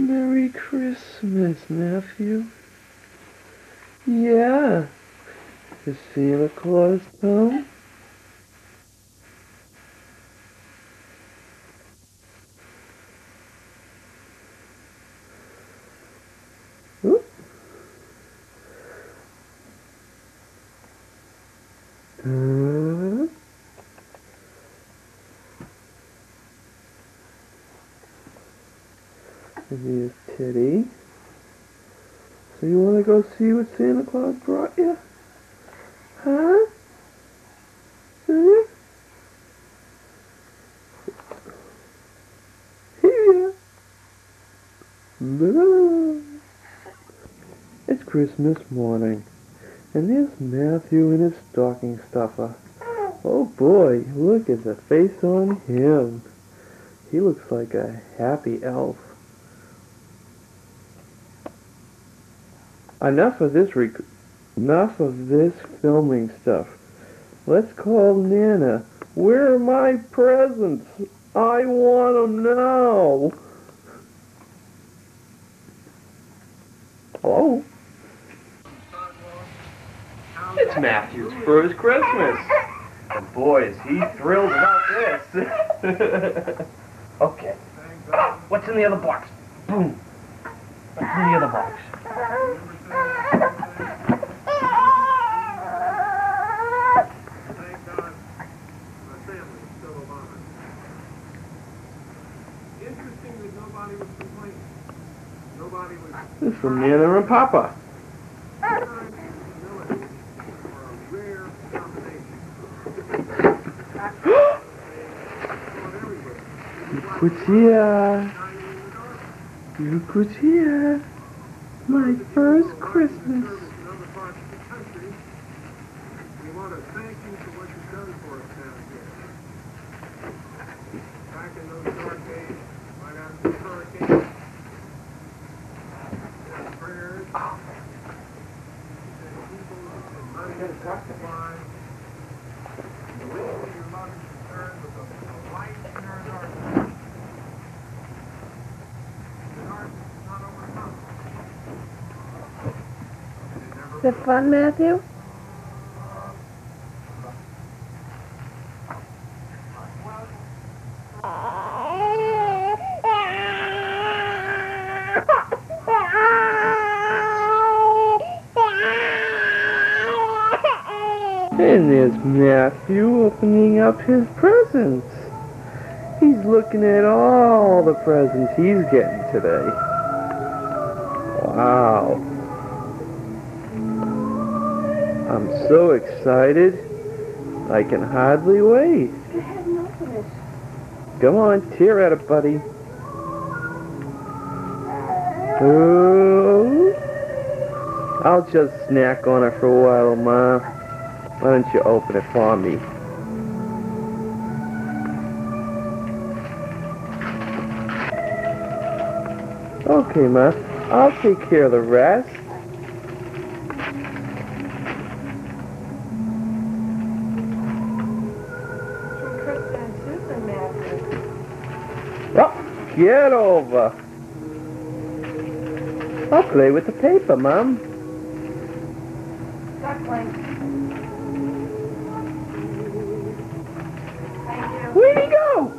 Merry Christmas, Matthew. Yeah. Is Santa Claus home? Oop. Here's Teddy. So you want to go see what Santa Claus brought you? Huh? Here. It's Christmas morning, and there's Matthew in his stocking stuffer. Oh boy, look at the face on him. He looks like a happy elf. Enough of this filming stuff. Let's call Nana. Where are my presents? I want them now. Hello? It's Matthew's first Christmas. And boy, is he thrilled about this. Okay. What's in the other box? Boom. What's in the other box? This is from Nana and Papa. Look what's here. My first Christmas. We want to thank you for what you've done for us down here. Back in those dark days, right after the hurricane, prayers, people and money to supply. The wisdom of your love and concern with a light in our darkness. Is it fun, Matthew? And there's Matthew opening up his presents. He's looking at all the presents he's getting today. Wow. I'm so excited, I can hardly wait. Go ahead and open it. Come on, tear at it, buddy. Ooh. I'll just snack on it for a while, Ma. Why don't you open it for me? Okay, Ma. I'll take care of the rest. Oh, get over. I'll play with the paper, Mom. Stop playing. Thank you. Where'd he go?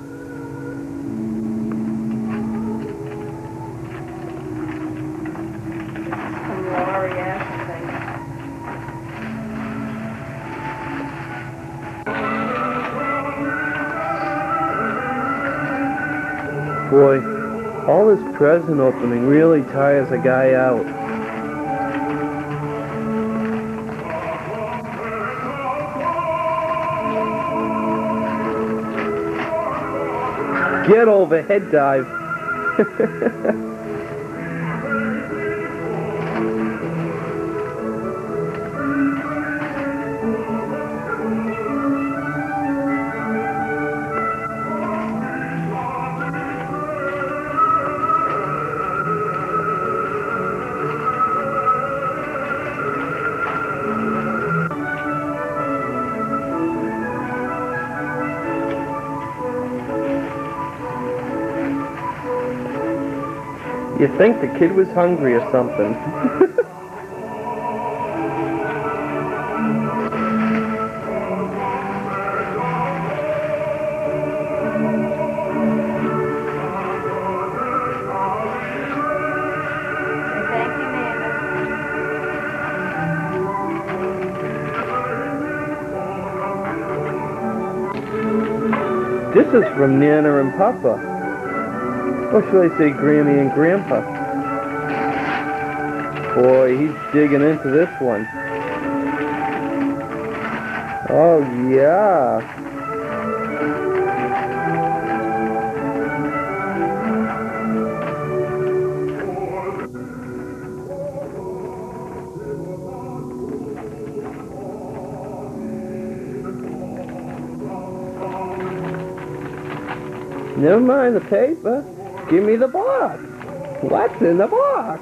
Some Laurie Asher thing. Boy, all this present opening really tires a guy out. Get over, head dive. You think the kid was hungry or something. Thank you, Nana. This is from Nana and Papa. Or should I say Granny and Grandpa? Boy, he's digging into this one. Oh, yeah. Never mind the paper. Give me the box. What's in the box?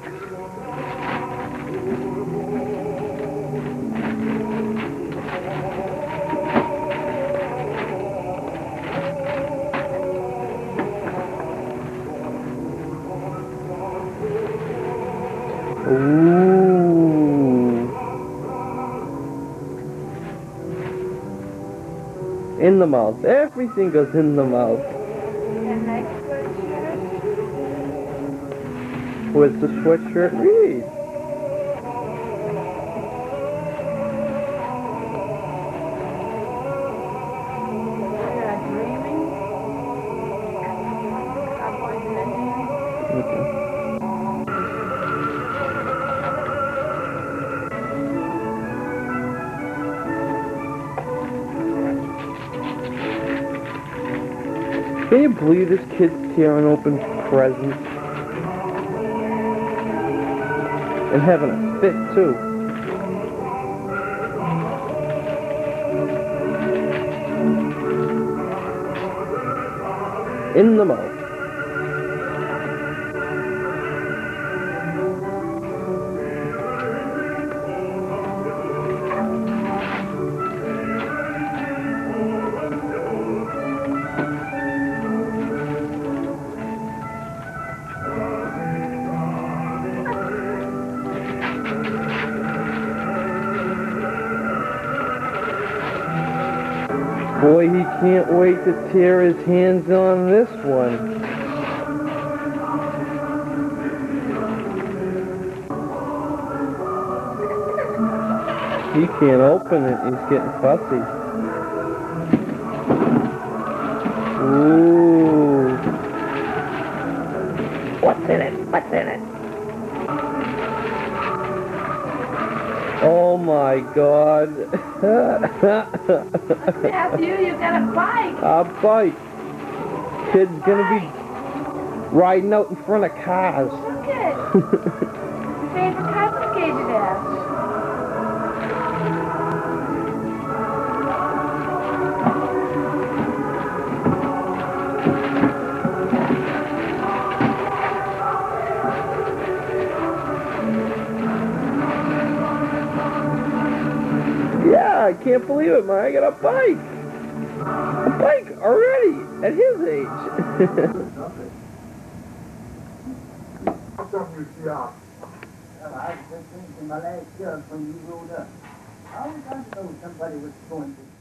Ooh. In the mouth. Everything goes in the mouth. And next sweatshirt. What's the sweatshirt read? Yeah, dreaming. Cowboys and Indians. Okay. Can you believe this kid's tearing open presents? And having a fit, too. In the mouth. Boy, he can't wait to tear his hands on this one. He can't open it, he's getting fussy. Ooh. What's in it? What's in it? Oh my God. Matthew, you got a bike. A bike. Kid's gonna be riding out in front of cars. Look it. Your favorite confiscated ass. Yeah, I can't believe it, man. I got a bike. A bike already at his age. Well, I was just thinking my last job when you rolled up. I always wanted to know somebody was going to